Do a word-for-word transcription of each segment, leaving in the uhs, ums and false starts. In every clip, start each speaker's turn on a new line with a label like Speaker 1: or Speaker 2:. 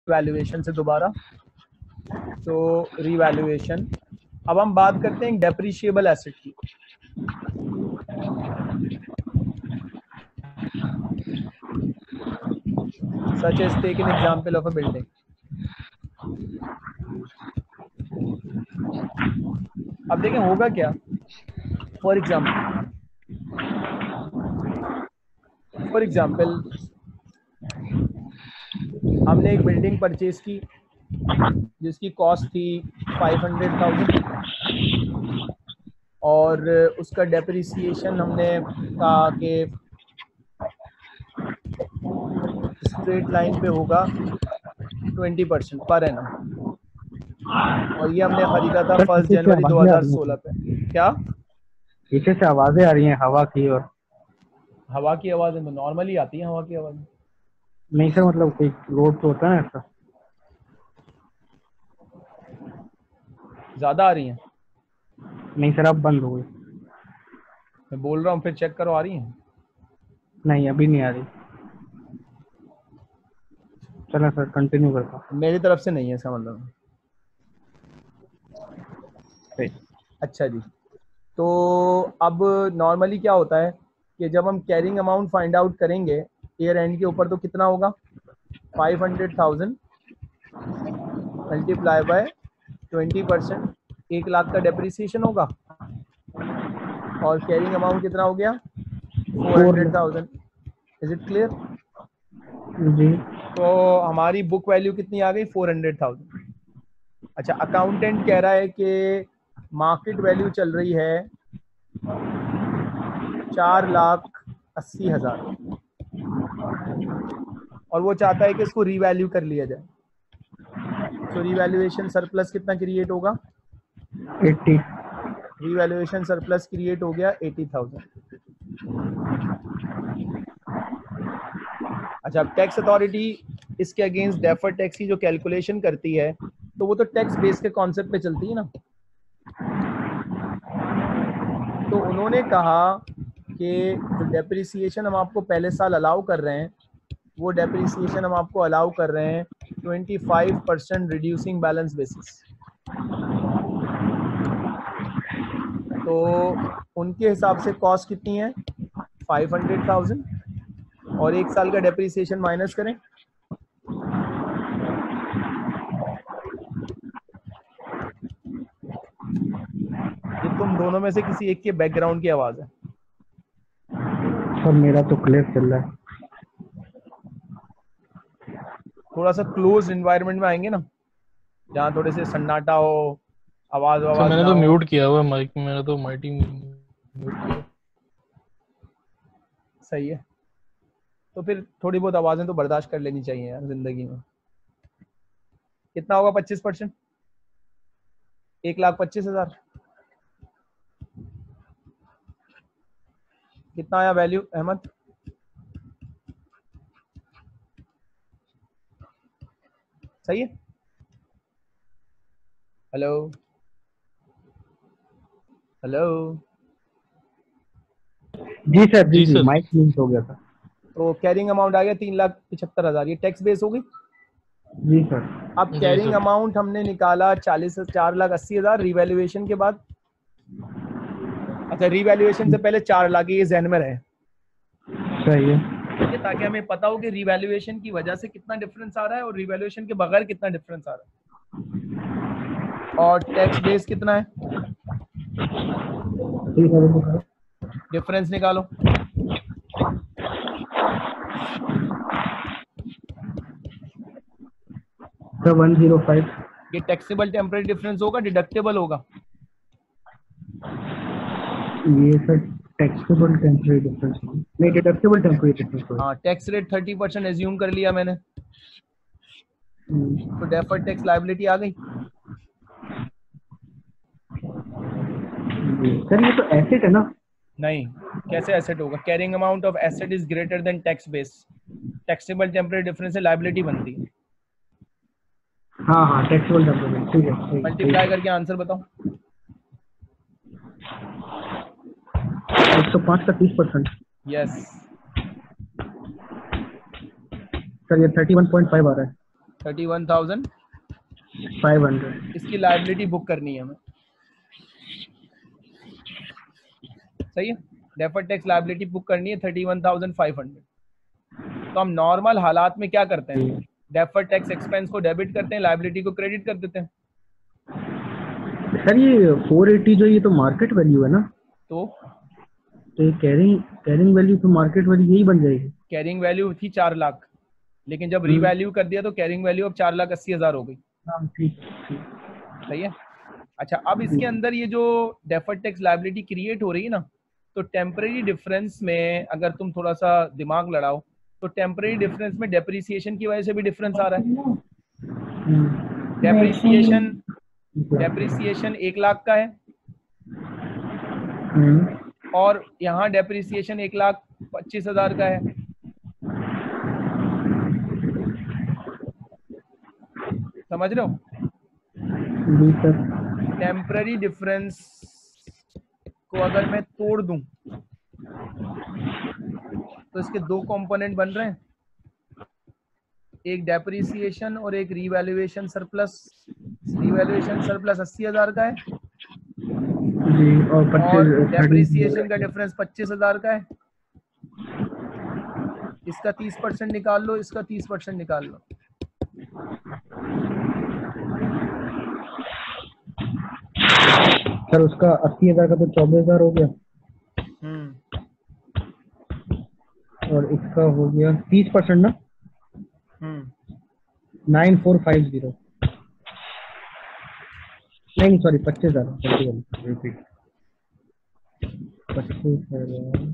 Speaker 1: Revaluation से दोबारा। तो रीवैल्यूएशन, अब हम बात करते हैं डेप्रिशिएबल एसेट की। Such as take an example of a building. अब देखें होगा क्या। फॉर एग्जाम्पल फॉर एग्जाम्पल हमने एक बिल्डिंग परचेज की जिसकी कॉस्ट थी फाइव हंड्रेड थाउजेंड और उसका डेप्रिसिएशन हमने कहा कि स्ट्रेट लाइन पे होगा ट्वेंटी परसेंट पर एनम, और ये हमने खरीदा था फर्स्ट जनवरी दो हज़ार सोलह पे। क्या
Speaker 2: पीछे से आवाजें आ रही हैं हवा की? और
Speaker 1: हवा की आवाज़ तो नॉर्मली आती है, हवा की आवाज़
Speaker 2: नहीं सर, मतलब कोई रोड तो होता है ना ऐसा।
Speaker 1: ज़्यादा आ रही हैं?
Speaker 2: नहीं सर, अब बंद हो गई।
Speaker 1: मैं बोल रहा हूँ, फिर चेक करो आ रही हैं।
Speaker 2: नहीं अभी नहीं आ रही। चलो सर कंटिन्यू करता।
Speaker 1: मेरी तरफ से नहीं है इसका मतलब। अच्छा जी, तो अब नॉर्मली क्या होता है कि जब हम कैरिंग अमाउंट फाइंड आउट करेंगे ईयर एंड के ऊपर, तो कितना होगा, five hundred thousand multiply by twenty percent, एक लाख का डेप्रिसिएशन होगा और कैरिंग अमाउंट कितना हो गया, four hundred thousand. Is it clear?
Speaker 2: जी।
Speaker 1: तो हमारी बुक वैल्यू कितनी आ गई, फोर हंड्रेड थाउजेंड। अच्छा, अकाउंटेंट कह रहा है कि मार्केट वैल्यू चल रही है चार लाख अस्सी हजार और वो चाहता है कि इसको रीवैल्यू कर लिया जाए। तो रीवैल्यूएशन सरप्लस कितना क्रिएट होगा,
Speaker 2: एट्टी।
Speaker 1: रीवैल्यूएशन सरप्लस क्रिएट हो गया एटी थाउजेंड। अच्छा, अब टैक्स अथॉरिटी इसके अगेंस्ट डेफर्ड टैक्स की जो कैलकुलेशन करती है, तो वो तो टैक्स बेस के कॉन्सेप्ट पे चलती है ना। तो उन्होंने कहा कि जो डेप्रिसिएशन हम आपको पहले साल अलाउ कर रहे हैं, वो डेप्रिसिएशन हम आपको अलाउ कर रहे हैं twenty five percent reducing balance basis. तो उनके हिसाब से कॉस्ट कितनी है, फाइव हंड्रेड थाउजेंड, और एक साल का डेप्रिसिएशन माइनस करें, ये तुम दोनों में से किसी एक के बैकग्राउंड की आवाज है।
Speaker 2: सर मेरा तो क्लियर चल रहा है।
Speaker 1: थोड़ा सा क्लोज एनवायरनमेंट में आएंगे ना, जहाँ थोड़े से सन्नाटा हो, आवाज आवाज
Speaker 3: मैंने
Speaker 1: ना
Speaker 3: तो
Speaker 1: हो।
Speaker 3: म्यूट किया हुआ है माइक, मेरा तो माइक ही म्यूट किया।
Speaker 1: सही है, तो फिर थोड़ी बहुत आवाजें तो बर्दाश्त कर लेनी चाहिए यार जिंदगी में। कितना होगा पच्चीस परसेंट, एक लाख पच्चीस हजार। कितना आया वैल्यू अहमद? सही है? हेलो हेलो
Speaker 2: जी सर, जी
Speaker 3: जी
Speaker 2: जी
Speaker 3: सर।
Speaker 2: माइक म्यूट हो गया था।
Speaker 1: तो कैरिंग अमाउंट आ गया तीन लाख पिछहत्तर हजार, ये टैक्स बेस होगी।
Speaker 2: जी सर।
Speaker 1: अब
Speaker 3: जी
Speaker 1: कैरिंग
Speaker 3: सर।
Speaker 1: अमाउंट हमने निकाला चालीस चार लाख अस्सी हजार रिवैल्यूएशन के बाद। अच्छा, रिवैल्यूएशन से पहले चार लाख, ये जहन में रहे,
Speaker 2: सही है।
Speaker 1: ठीक है, ताकि हमें पता हो कि रिवैल्यूएशन की वजह से कितना डिफरेंस आ रहा है और रिवैल्यूएशन के बगैर कितना डिफरेंस आ रहा है। और टैक्स बेस कितना है,
Speaker 2: ठीक है
Speaker 1: डिफरेंस निकालो।
Speaker 2: Sir one zero five.
Speaker 1: ये टैक्सेबल टेम्परेरी डिफरेंस होगा, डिडक्टेबल होगा?
Speaker 2: ये सर टैक्सेबल टेम्परेरी डिफरेंस नहीं, डिडक्टेबल टेम्परेरी डिफरेंस होगा।
Speaker 1: हाँ, tax rate thirty percent assume कर लिया मैंने, तो डेफर्ड टैक्स लायबिलिटी आ गई।
Speaker 2: सर ये तो एसेट है ना?
Speaker 1: नहीं, कैसे एसेट होगा, carrying amount of asset is greater than tax base, taxable temporary difference से लायबिलिटी बनती है।
Speaker 2: हाँ हाँ टैक्सेबल टेम्परेरी, ठीक है।
Speaker 1: मल्टीप्लाई करके आंसर बताओ।
Speaker 2: एक सौ पाँच का तीस परसेंट।
Speaker 1: यस,
Speaker 2: सर ये थर्टी वन पॉइंट फाइव आ रहा है।
Speaker 1: Thirty one thousand
Speaker 2: five hundred.
Speaker 1: इसकी लायबिलिटी बुक करनी है हमें, सही है। डेफर्ड टैक्स लायबिलिटी बुक करनी है thirty one thousand five hundred. तो हम नॉर्मल हालात में क्या करते हैं, डेफर्ड टैक्स एक्सपेंस को डेबिट करते हैं, लायबिलिटी को क्रेडिट कर देते हैं।
Speaker 2: सर ये फोर एटी जो ये तो मार्केट वैल्यू है ना,
Speaker 1: तो
Speaker 2: तो ये कैरिंग कैरिंग वैल्यू तो मार्केट वैल्यू यही बन जाएगी।
Speaker 1: कैरिंग वैल्यू थी चार लाख, लेकिन जब रीवैल्यू कर दिया तो कैरिंग वैल्यू अब चार लाख अस्सी हजार हो गई।
Speaker 2: हाँ ठीक ठीक।
Speaker 1: सही है। अच्छा, अब इसके अंदर ये जो डेफर्ड टैक्स लायबिलिटी क्रिएट हो रही है ना, तो टेम्परेरी डिफरेंस में अगर तुम थोड़ा सा दिमाग लड़ाओ तो टेम्परेरी डिफरेंस में डेप्रिसिएशन की वजह से भी डिफरेंस आ रहा है। डेप्रिसिएशन डेप्रिसिएशन एक लाख का है और यहाँ डेप्रिसिएशन एक लाख पच्चीस हजार का है। समझ रहे हो? टेम्पररी डिफरेंस को अगर मैं तोड़ दूं तो इसके दो कंपोनेंट बन रहे हैं, एक डेप्रिसिएशन और एक रीवैल्यूएशन सरप्लस। रीवैल्यूएशन सरप्लस अस्सी हजार का है
Speaker 2: जी, और,
Speaker 1: और डेप्रिसिएशन का डिफरेंस पच्चीस हजार का है। इसका तीस परसेंट निकाल लो, इसका तीस परसेंट निकाल लो।
Speaker 2: सर उसका अस्सी हजार का तो चौबीस हजार हो गया और इसका हो गया तीस परसेंट ना, नाइन फोर फाइव जीरो नहीं सॉरी पच्चीस हजार पच्चीस हजार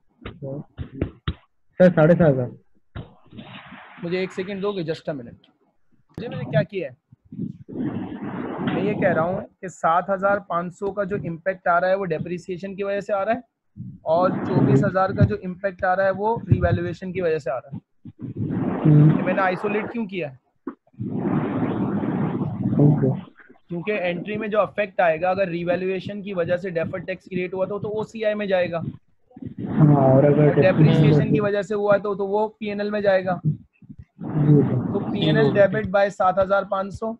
Speaker 2: सर साढ़े सात हजार।
Speaker 1: मुझे एक सेकंड दोगे? Just a minute. मुझे मैंने क्या किया है, मैं ये कह रहा हूँ कि सात हजार पाँच सौ का जो इम्पैक्ट आ रहा है वो डेप्रिसिएशन की वजह से आ रहा है और चौबीस हजार का जो इम्पैक्ट आ रहा है वो रिवैल्यूएशन की वजह से आ रहा है। तो मैंने आइसोलेट क्यों किया है? क्योंकि एंट्री में जो अफेक्ट आएगा अगर रिवैल्यूएशन की वजह से डेफर्ड टैक्स क्रिएट हुआ तो तो ओसीआई में जाएगा,
Speaker 2: और अगर
Speaker 1: डेप्रिसिएशन की वजह से हुआ तो तो वो पीएनएल में जाएगा। तो पीएनएल डेबिट बाय सात हजार पाँच सौ,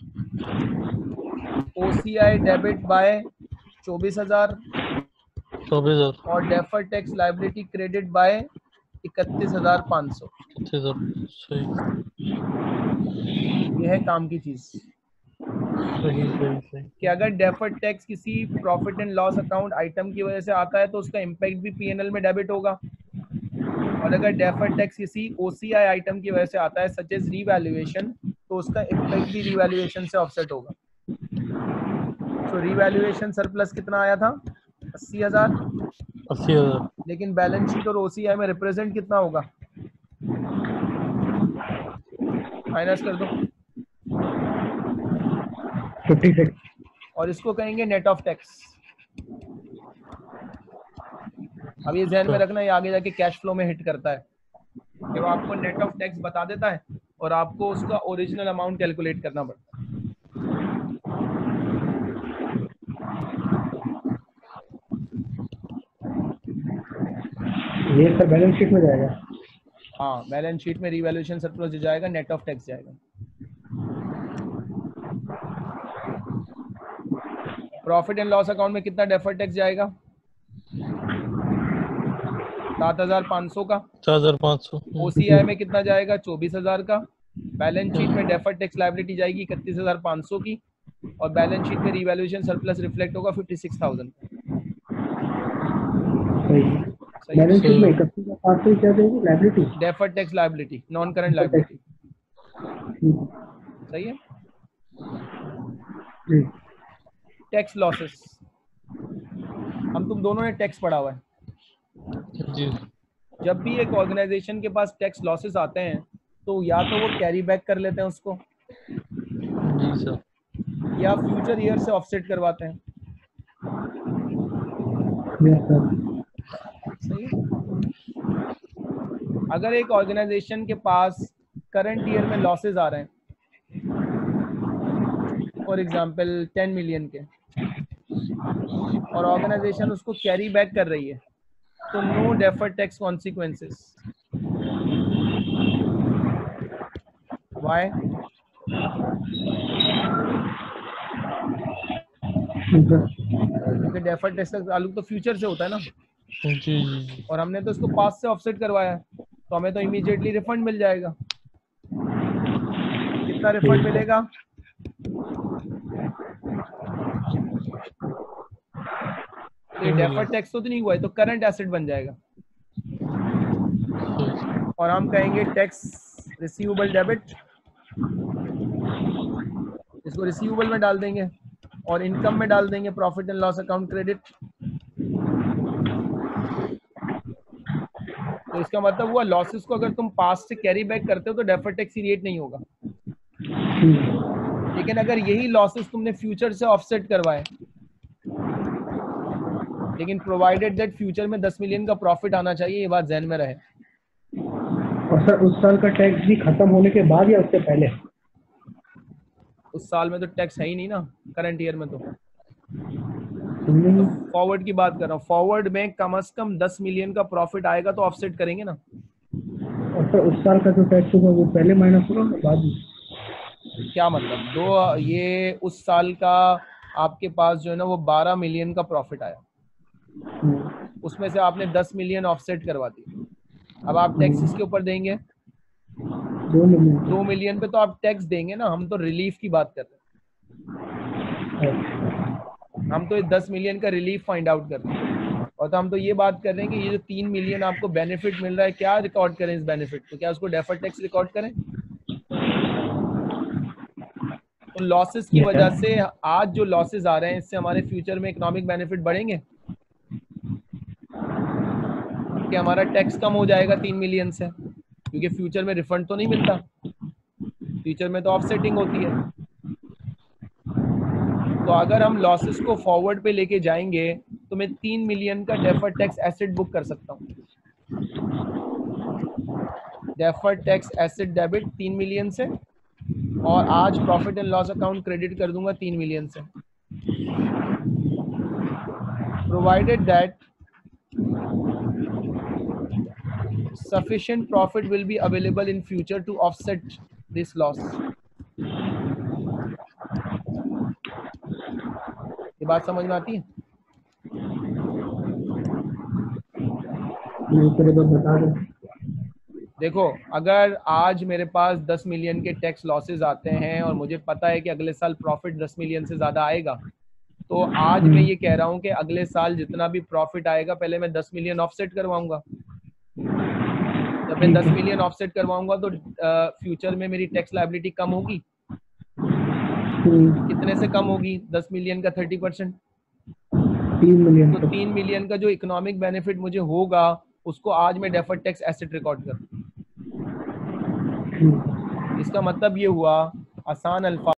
Speaker 1: ओसीआई डेबिट बाय चौबीस हजार
Speaker 3: चौबीस हजार
Speaker 1: और deferred tax liability credit by इकतीस हजार पाँच सौ।
Speaker 3: सही
Speaker 1: यह है काम की चीज
Speaker 3: सही सही सही
Speaker 1: कि अगर डेफर्ड टैक्स किसी profit and loss account item की वजह से आता है तो उसका इम्पैक्ट भी पीएनएल में डेबिट होगा, और अगर डेफर्ड टैक्स किसी ओसीआई आइटम की वजह से आता है सच एज रीवैल्यूएशन तो उसका इम्पैक्ट भी रीवैल्यूएशन से ऑफसेट होगा। तो रीवैल्यूएशन सरप्लस कितना आया था? अस्सी हजार।
Speaker 3: अस्सी हजार
Speaker 1: लेकिन बैलेंस शीट और ओसीआई में रिप्रेजेंट कितना होगा? माइनस कर दो
Speaker 2: छप्पन
Speaker 1: और इसको कहेंगे नेट ऑफ टैक्स। अब ये ध्यान में रखना, ये आगे जाके कैश फ्लो में हिट करता है कि वो आपको नेट ऑफ टैक्स बता देता है और आपको उसका ओरिजिनल अमाउंट कैलकुलेट करना पड़ता है।
Speaker 2: ये सर बैलेंस शीट में जाएगा।
Speaker 1: हाँ, बैलेंस शीट में रिवैल्यूएशन सरप्लस जो जाएगा नेट ऑफ टैक्स जाएगा। प्रॉफिट एंड लॉस अकाउंट में कितना डेफर्ड टैक्स जाएगा? सात हजार पाँच सौ का।
Speaker 3: चार हजार पाँच सौ।
Speaker 1: ओसीआई में कितना जाएगा? चौबीस हजार का। बैलेंस शीट में डेफर्ड टैक्स लायबिलिटी जाएगी इकतीस हजार पाँच सौ की और बैलेंस शीट में रिवैल्यूएशन सरप्लस रिफ्लेक्ट होगा fifty six thousand.
Speaker 2: Balance sheet में इकतीस हजार पाँच सौ क्या देगी liability?
Speaker 1: Deferred tax liability, non current liability. सही है। टैक्स लॉसेस, हम तुम दोनों ने टैक्स पढ़ा हुआ है
Speaker 3: जी।
Speaker 1: जब भी एक ऑर्गेनाइजेशन के पास टैक्स लॉसेस आते हैं तो या तो वो कैरी बैक कर लेते हैं उसको
Speaker 3: जी सर,
Speaker 1: या फ्यूचर ईयर से ऑफसेट करवाते हैं। सही है। अगर एक ऑर्गेनाइजेशन के पास करंट ईयर में लॉसेस आ रहे हैं फॉर एग्जांपल टेन मिलियन के और ऑर्गेनाइजेशन उसको कैरी बैक कर रही है तो no deferred tax consequences. Why? क्योंकि डेफर्ड टैक्स का ताल्लुक तो फ्यूचर से होता है ना,
Speaker 3: जी जी
Speaker 1: और हमने तो इसको पास्ट से ऑफसेट करवाया है, तो हमें तो इमीडिएटली रिफंड मिल जाएगा। कितना रिफंड मिलेगा? तो ये डेफर्ड टैक्स तो नहीं हुआ है, तो करंट एसेट बन जाएगा, और हम कहेंगे टैक्स रिसीवेबल डेबिट, इसको रिसीवेबल में डाल देंगे और इनकम में डाल देंगे profit and loss account credit. तो इसका मतलब हुआ लॉसेस को अगर तुम पास्ट से कैरी बैक करते हो तो डेफर्ड टैक्स रेट नहीं होगा। लेकिन अगर यही लॉसेस तुमने फ्यूचर से ऑफसेट करवाए, लेकिन प्रोवाइडेड दैट फ्यूचर में दस मिलियन का प्रॉफिट आना चाहिए, ये बात ध्यान में रहे।
Speaker 2: और सर उस साल का टैक्स भी खत्म होने के बाद या उससे पहले?
Speaker 1: उस साल में तो टैक्स है ही नहीं ना, करंट ईयर में तो
Speaker 2: तो
Speaker 1: फॉरवर्ड की बात कर रहा हूँ। फॉरवर्ड में कम से कम दस मिलियन का प्रॉफिट आएगा तो ऑफसेट करेंगे ना।
Speaker 2: और सर उस साल का जो टैक्स होगा वो पहले माइनस होगा बाद में?
Speaker 1: क्या मतलब? दो ये उस साल का आपके पास जो है ना वो बारह मिलियन का प्रॉफिट आया, उसमें से आपने दस मिलियन ऑफसेट करवा दी। अब आप टैक्स इसके ऊपर देंगे
Speaker 2: दो मिलियन
Speaker 1: दो मिलियन पे, तो आप टैक्स देंगे ना। हम तो रिलीफ की बात कर रहे हैं, हम तो दस मिलियन का रिलीफ फाइंड आउट कर रहे हैं, और तो हम तो ये बात कर रहे हैं कि ये जो तीन मिलियन आपको बेनिफिट मिल रहा है, क्या रिकॉर्ड करें इस बेनिफिट को? क्या उसको डेफर्ड टैक्स रिकॉर्ड करें? तो लॉसेस की वजह से आज जो लॉसेस आ रहे हैं, इससे हमारे फ्यूचर में इकोनॉमिक बेनिफिट बढ़ेंगे कि हमारा टैक्स कम हो जाएगा तीन मिलियन से, क्योंकि फ्यूचर में रिफंड तो नहीं मिलता, फ्यूचर में तो ऑफसेटिंग होती है। तो अगर हम लॉसेस को फॉरवर्ड पे लेके जाएंगे तो मैं तीन मिलियन का डेफर्ड टैक्स एसेट बुक कर सकता हूँ। डेफर्ड टैक्स एसेट डेबिट तीन मिलियन से, और आज profit and loss account credit कर दूंगा तीन मिलियन से, provided that sufficient profit will be available in future to offset this loss। ये बात समझ में आती है?
Speaker 2: बता दो।
Speaker 1: देखो, अगर आज मेरे पास दस मिलियन के टैक्स लॉसेस आते हैं और मुझे पता है कि अगले साल प्रॉफिट दस मिलियन से ज्यादा आएगा, तो आज मैं ये कह रहा हूँ कि अगले साल जितना भी प्रॉफिट आएगा पहले मैं दस मिलियन ऑफसेट करवाऊंगा। जब मैं दस मिलियन ऑफसेट करवाऊंगा तो फ्यूचर में मेरी टैक्स लायबिलिटी कम होगी। कितने से कम होगी? दस मिलियन का थर्टी परसेंट,
Speaker 2: तीन मिलियन।
Speaker 1: तो तीन मिलियन का जो इकोनॉमिक बेनिफिट मुझे होगा उसको आज मैं डेफर्ड टैक्स एसेट रिकॉर्ड करूँ। इसका मतलब ये हुआ, आसान अल्फाज